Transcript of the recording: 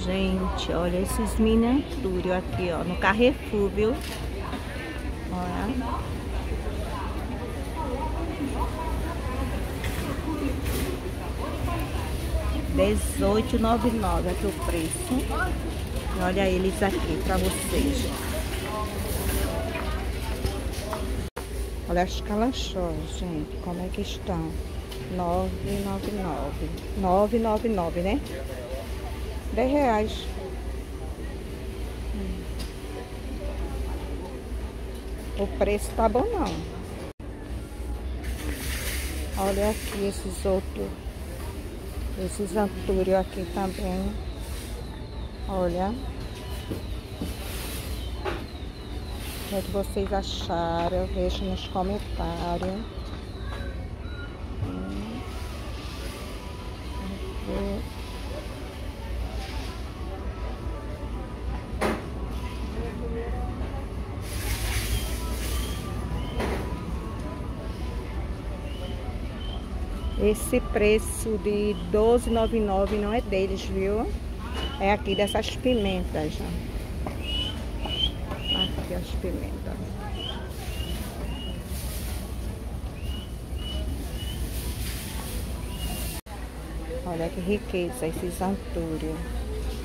Gente, olha esses miniaturos aqui, ó, no Carrefour, viu? Olha. R$18,99 aqui o preço. E olha eles aqui pra vocês. Olha as calachós, gente, como é que estão? R$9,99, né? R$10. O preço tá bom não. Olha aqui esses outros. Esses antúrios aqui também. Olha. O que vocês acharam? Deixa nos comentários. Esse preço de R$12,99 não é deles, viu? É aqui dessas pimentas. Ó. Aqui as pimentas. Olha que riqueza esses antúrios.